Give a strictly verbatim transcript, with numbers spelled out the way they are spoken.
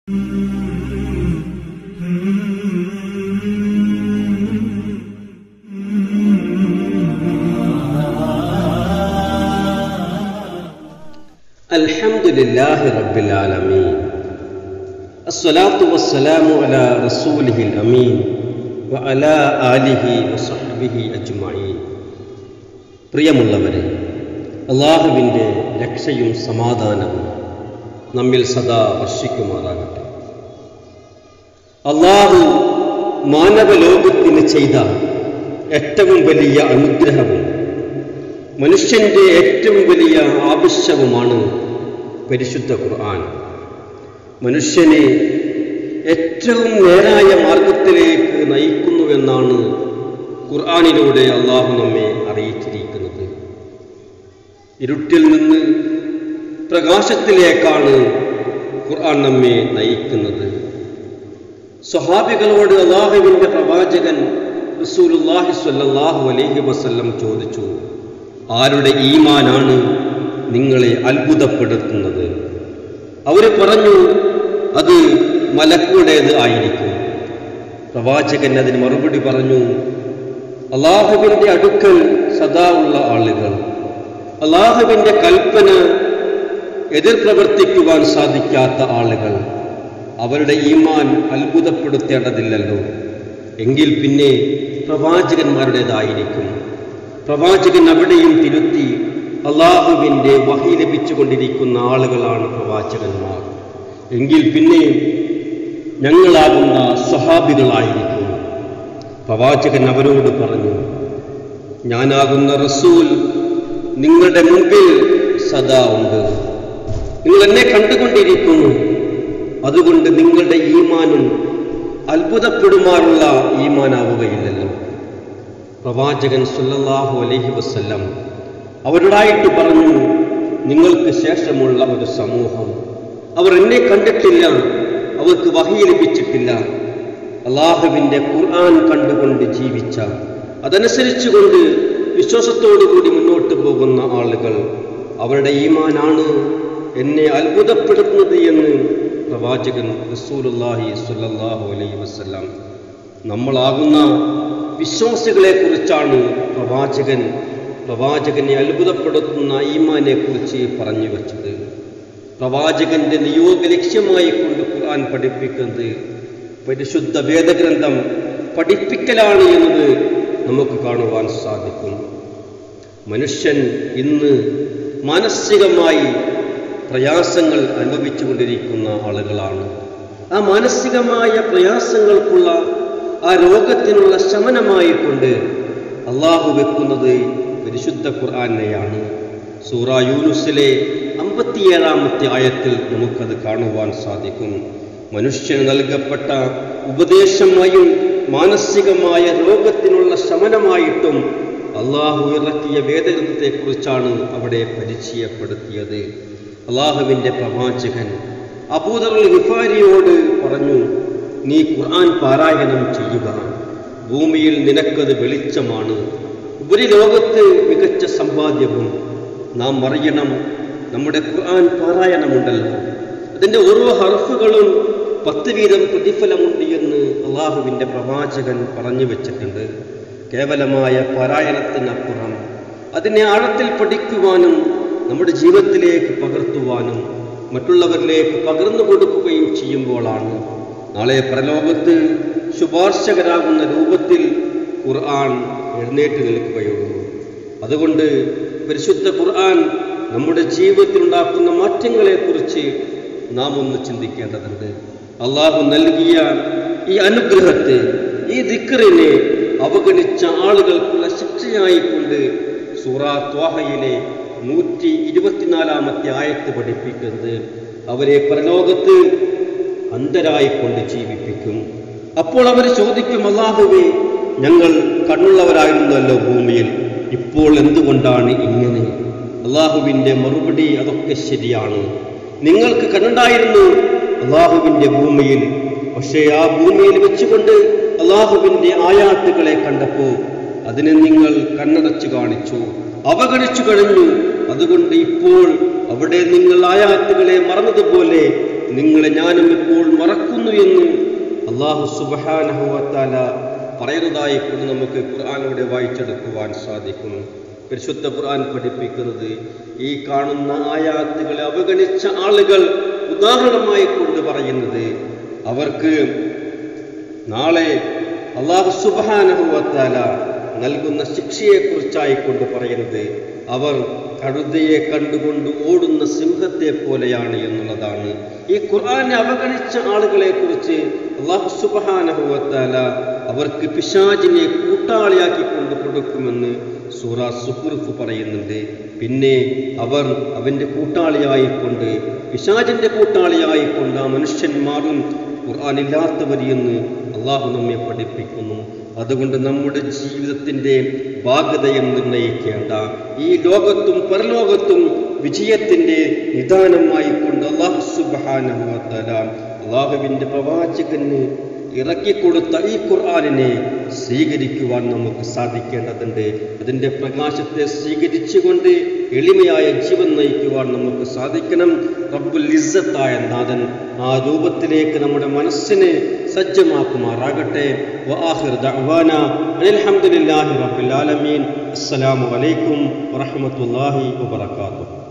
അൽഹംദുലില്ലാഹി റബ്ബിൽ ആലമീൻ അസ്സലാത്തു വസ്സലാമു അലാ റസൂലിഹിൽ അമീൻ വഅലാ ആലിഹി വസഹ്ബിഹി അജ്മഈൻ. പ്രിയമുള്ളവരെ, അല്ലാഹുവിൻ്റെ രക്ഷയും സമാധാനവും നമ്മിൽ സദാ വർഷിക്കുമാറാകട്ടെ. അല്ലാഹു മാനവലോകത്തിന് ചെയ്ത ഏറ്റവും വലിയ അനുഗ്രഹവും മനുഷ്യൻ്റെ ഏറ്റവും വലിയ ആവശ്യവുമാണ് പരിശുദ്ധ ഖുർആൻ. മനുഷ്യനെ ഏറ്റവും നേരായ മാർഗത്തിലേക്ക് നയിക്കുന്നുവെന്നാണ് ഖുർആനിലൂടെ അള്ളാഹു നമ്മെ അറിയിച്ചിരിക്കുന്നത്. ഇരുട്ടിൽ നിന്ന് പ്രകാശത്തിലേക്കാണ് ഖുർആൻ നമ്മെ നയിക്കുന്നത്. സ്വഹാബികളോട് അള്ളാഹുവിൻ്റെ പ്രവാചകൻ റസൂലുള്ളാഹി സ്വല്ലല്ലാഹു അലൈഹി വസല്ലം ചോദിച്ചു, ആരുടെ ഈമാനാണ് നിങ്ങളെ അത്ഭുതപ്പെടുത്തുന്നത്? അവർ പറഞ്ഞു, അത് മലക്കുകളുടേത് ആയിരിക്കും. പ്രവാചകൻ അതിന് മറുപടി പറഞ്ഞു, അള്ളാഹുവിൻ്റെ അടുക്കൽ സദാ ഉള്ള ആളുകൾ, അള്ളാഹുവിൻ്റെ കൽപ്പന എതിർ പ്രവർത്തിക്കുവാൻ സാധിക്കാത്ത ആളുകൾ, അവരുടെ ഈമാൻ അത്ഭുതപ്പെടുത്തേണ്ടതില്ലല്ലോ. എങ്കിൽ പിന്നെ പ്രവാചകന്മാരുടേതായിരിക്കും. പ്രവാചകൻ അവിടെയും തിരുത്തി, അള്ളാഹുവിൻ്റെ വഹി ലഭിച്ചുകൊണ്ടിരിക്കുന്ന ആളുകളാണ് പ്രവാചകന്മാർ. എങ്കിൽ പിന്നെ ഞങ്ങളാകുന്ന സ്വഹാബികളായിരിക്കും. പ്രവാചകൻ അവരോട് പറഞ്ഞു, ഞാനാകുന്ന റസൂൽ നിങ്ങളുടെ മുമ്പിൽ സദാ ഉണ്ട്. നിങ്ങൾ എന്നെ കണ്ടുകൊണ്ടിരിക്കുന്നു. അതുകൊണ്ട് നിങ്ങളുടെ ഈമാനും അത്ഭുതപ്പെടുമാറുള്ള ഈമാനാവുകയില്ലല്ലോ. പ്രവാചകൻ സല്ലല്ലാഹു അലൈഹി വസല്ലം അവരോടായിട്ട് പറഞ്ഞു, നിങ്ങൾക്ക് ശേഷമുള്ള ഒരു സമൂഹം, അവർ എന്നെ കണ്ടിട്ടില്ല, അവർക്ക് വഹി ലഭിച്ചിട്ടില്ല. അള്ളാഹുവിൻ്റെ ഖുർആൻ കണ്ടുകൊണ്ട് ജീവിച്ച, അതനുസരിച്ചുകൊണ്ട് വിശ്വാസത്തോടുകൂടി മുന്നോട്ട് പോകുന്ന ആളുകൾ, അവരുടെ ഈമാനാണ് എന്നെ അത്ഭുതപ്പെടുത്തുന്നത് എന്ന് പ്രവാചകൻ റസൂലുള്ളാഹി സ്വല്ലല്ലാഹു അലൈഹി വസല്ലം നമ്മളാകുന്ന വിശ്വാസികളെ കുറിച്ചാണ് പ്രവാചകൻ പ്രവാചകനെ അത്ഭുതപ്പെടുത്തുന്ന ഈമാനെ കുറിച്ച് പറഞ്ഞു വച്ചത്. പ്രവാചകന്റെ നിയോഗ ലക്ഷ്യമായി കൊണ്ട് ഖുർആൻ പഠിപ്പിക്കുന്നത് പരിശുദ്ധ വേദഗ്രന്ഥം പഠിപ്പിക്കലാണ് എന്നത് നമുക്ക് കാണുവാൻ സാധിക്കും. മനുഷ്യൻ ഇന്ന് മാനസികമായി പ്രയാസങ്ങൾ അനുഭവിച്ചുകൊണ്ടിരിക്കുന്ന ആളുകളാണ്. ആ മാനസികമായ പ്രയാസങ്ങൾക്കുള്ള, ആ രോഗത്തിനുള്ള ശമനമായി കൊണ്ട് അള്ളാഹു വെക്കുന്നത് പരിശുദ്ധ ഖുർആനെയാണ്. സൂറ യൂനുസിലെ അമ്പത്തിയേഴാമത്തെ ആയത്തിൽ നമുക്കത് കാണുവാൻ സാധിക്കും. മനുഷ്യന് നൽകപ്പെട്ട ഉപദേശമായും മാനസികമായ രോഗത്തിനുള്ള ശമനമായിട്ടും അള്ളാഹു ഇറക്കിയ വേദഗ്രന്ഥത്തെക്കുറിച്ചാണ് അവിടെ പരിചയപ്പെടുത്തിയത്. അള്ളാഹുവിൻ്റെ പ്രവാചകൻ അബൂദർ ഗിഫാരിയോട് പറഞ്ഞു, നീ ഖുർആൻ പാരായണം ചെയ്യുക. ഭൂമിയിൽ നിനക്കത് വെളിച്ചമാണ്, ഉപരിലോകത്ത് മികച്ച സമ്പാദ്യവും. നാം അറിയണം, നമ്മുടെ ഖുർആൻ പാരായണമുണ്ടല്ലോ, അതിൻ്റെ ഓരോ ഹർഫുകളും പത്ത് വീതം പ്രതിഫലമുണ്ട് എന്ന് അള്ളാഹുവിൻ്റെ പ്രവാചകൻ പറഞ്ഞു വെച്ചിട്ടുണ്ട്. കേവലമായ പാരായണത്തിനപ്പുറം അതിനെ ആഴത്തിൽ പഠിക്കുവാനും നമ്മുടെ ജീവിതത്തിലേക്ക് പകർത്തുവാനും മറ്റുള്ളവരിലേക്ക് പകർന്നു കൊടുക്കുകയും ചെയ്യുമ്പോഴാണ് നാളെ പരലോകത്ത് ശുപാർശകരാകുന്ന രൂപത്തിൽ ഖുർആൻ എഴുന്നേറ്റ് നിൽക്കുകയുള്ളൂ. അതുകൊണ്ട് പരിശുദ്ധ ഖുർആൻ നമ്മുടെ ജീവിതത്തിലുണ്ടാക്കുന്ന മാറ്റങ്ങളെക്കുറിച്ച് നാം ഒന്ന് ചിന്തിക്കേണ്ടതുണ്ട്. അള്ളാഹു നൽകിയ ഈ അനുഗ്രഹത്തെ, ഈ ദിക്റിനെ അവഗണിച്ച ആളുകൾക്കുള്ള ശിക്ഷയായിക്കൊണ്ട് സൂറ ത്വാഹയിലെ നൂറ്റി ഇരുപത്തിനാലാമത്തെ ആയത്ത് പഠിപ്പിക്കുന്നത് അവരെ പരലോകത്ത് അന്ധരായിക്കൊണ്ട് ജീവിപ്പിക്കും. അപ്പോൾ അവർ ചോദിക്കും, അല്ലാഹുവേ, ഞങ്ങൾ കണ്ണുള്ളവരായിരുന്നല്ലോ ഭൂമിയിൽ, ഇപ്പോൾ എന്തുകൊണ്ടാണ് ഇങ്ങനെ? അള്ളാഹുവിൻ്റെ മറുപടി, അതൊക്കെ ശരിയാണ്. നിങ്ങൾക്ക് കണ്ണുണ്ടായിരുന്നു അള്ളാഹുവിൻ്റെ ഭൂമിയിൽ, പക്ഷേ ആ ഭൂമിയിൽ വെച്ചുകൊണ്ട് അള്ളാഹുവിൻ്റെ ആയാത്തുകളെ കണ്ടപ്പോൾ അതിനെ നിങ്ങൾ കണ്ണടച്ചു കാണിച്ചു, അവഗണിച്ചു കഴിഞ്ഞു. അതുകൊണ്ട് ഇപ്പോൾ അവിടെ നിങ്ങൾ ആയാത്തുകളെ മറന്നതുപോലെ നിങ്ങളെ ഞാനും ഇപ്പോൾ മറക്കുന്നു എന്ന് അല്ലാഹു സുബ്ഹാനഹു വ തആല പറയുന്നതായി കൊണ്ട് നമുക്ക് ഖുർആനിലൂടെ വായിച്ചെടുക്കുവാൻ സാധിക്കും. പരിശുദ്ധ ഖുർആൻ പഠിപ്പിക്കുന്നത് ഈ കാണുന്ന ആയാത്തുകളെ അവഗണിച്ച ആളുകൾ ഉദാഹരണമായി കൊണ്ട് പറയുന്നത് അവർക്ക് നാളെ അല്ലാഹു സുബ്ഹാനഹു വ തആല നൽകുന്ന ശിക്ഷയെക്കുറിച്ചായി കൊണ്ട് പറയുന്നത് അവർ കഴുതയെ കണ്ടുകൊണ്ട് ഓടുന്ന സിംഹത്തെ പോലെയാണ് എന്നുള്ളതാണ്. ഈ ഖുർആനെ അവഗണിച്ച ആളുകളെ കുറിച്ച് അല്ലാഹു സുബ്ഹാനഹു വ തആല അവർക്ക് പിശാചിനെ കൂട്ടാളിയാക്കി കൊണ്ട് കൊടുക്കുമെന്ന് സൂറ സുഖ്റുഫ് പറയുന്നുണ്ട്. പിന്നെ അവർ അവൻ്റെ കൂട്ടാളിയായിക്കൊണ്ട് പിശാചിൻ്റെ കൂട്ടാളിയായിക്കൊണ്ട് ആ മനുഷ്യന്മാരും ഖുർആനില്ലാത്തവരെന്ന് അള്ളാഹു നമ്മെ പഠിപ്പിക്കുന്നു. അതുകൊണ്ട് നമ്മുടെ ജീവിതത്തിൻ്റെ ഭാഗതയം നിർണ്ണയിക്കേണ്ട ഈ ലോകത്തും പരലോകത്തും വിജയത്തിൻ്റെ നിദാനമായി കൊണ്ട് അല്ലാഹു സുബ്ഹാനഹു വ തആല അള്ളാഹുവിൻ്റെ പ്രവാചകന് ഇറക്കിക്കൊടുത്ത ഈ ഖുർആനിനെ സ്വീകരിക്കുവാൻ നമുക്ക് സാധിക്കേണ്ടതുണ്ട്. അതിൻ്റെ പ്രകാശത്തെ സ്വീകരിച്ചുകൊണ്ട് എളിമയായ ജീവൻ നയിക്കുവാൻ നമുക്ക് സാധിക്കണം. റബ്ബുൽ ഇസ്സത്തായ നാഥൻ ആ രൂപത്തിലേക്ക് നമ്മുടെ മനസ്സിനെ സജ്ജമാക്കുമാറാകട്ടെ. വആഖിർ ദഅവാന അനിൽ ഹംദുലില്ലാഹി റബ്ബിൽ ആലമീൻ. അസ്സലാമു അലൈക്കും വറഹ്മത്തുള്ളാഹി വബറകാതുഹു.